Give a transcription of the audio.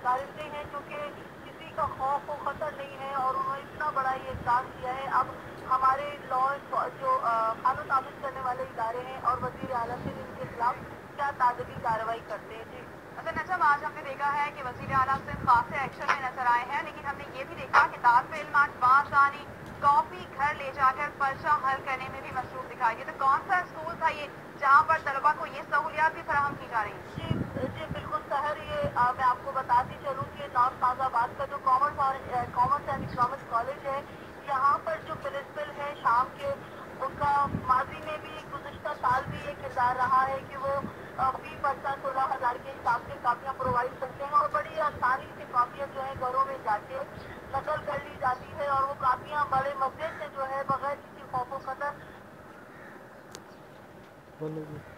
कारिंदे हैं जो कि किसी का खौफ व खतर नहीं है और उन्होंने इतना बड़ा ये काम किया है। अब हमारे लॉ जो कानून नाफिज करने वाले इदारे हैं और वजीर आला से इनके खिलाफ क्या तादबी कार्रवाई करते हैं। जी नजम, आज हमने देखा है कि वजीर आला सिंध खासे एक्शन में नजर आए हैं, लेकिन हमने ये भी देखा कि तालिब इल्मात बासानी कॉपी घर ले जाकर पर्चा हल करने में भी मसरूफ दिखाई दी। तो कौन सा स्कूल था ये जहाँ पर तलबा को ये सहूलियात भी फराहम की जा रही है? जी बिल्कुल सहर, ये मैं आपको बताती चलूँ कि नॉर्थ नाजाबाद का जो कॉमर्स एंड इकोनॉमिक्स कॉलेज है, यहाँ पर जो प्रिंसिपल है शाम के, उनका माजी में भी गुज़िश्ता साल भी ये किरदार रहा है कि वो फी पर्चा 16,000 के हिसाब से कापियाँ प्रोवाइड करते हैं और बड़ी आसानी से कापियाँ जो है घरों में जाके नकल कर ली जाती है और वो कापियाँ बड़े मजे से जो है बगैर किसी खौफ व खतर